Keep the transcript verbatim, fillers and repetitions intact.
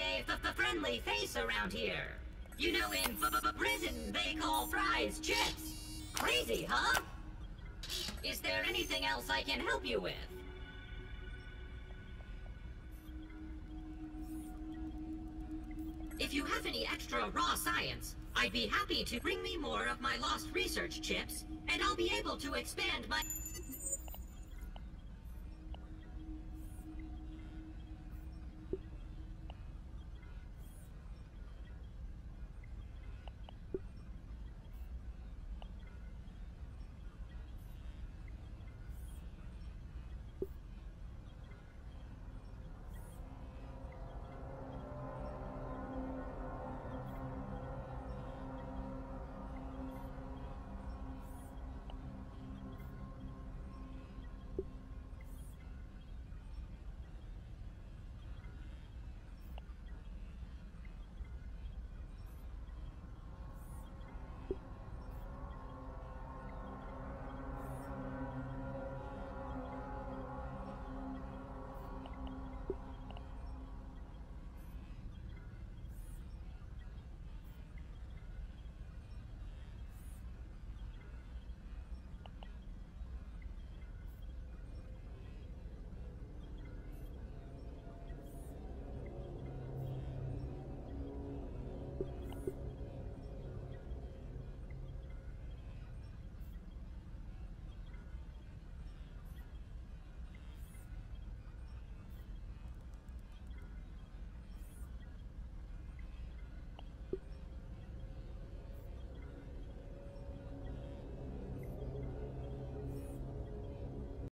a f-f-friendly face around here. You know, in Britain, they call fries chips. Crazy, huh? Is there anything else I can help you with? If you have any extra raw science, I'd be happy to bring me more of my lost research chips, and I'll be able to expand my...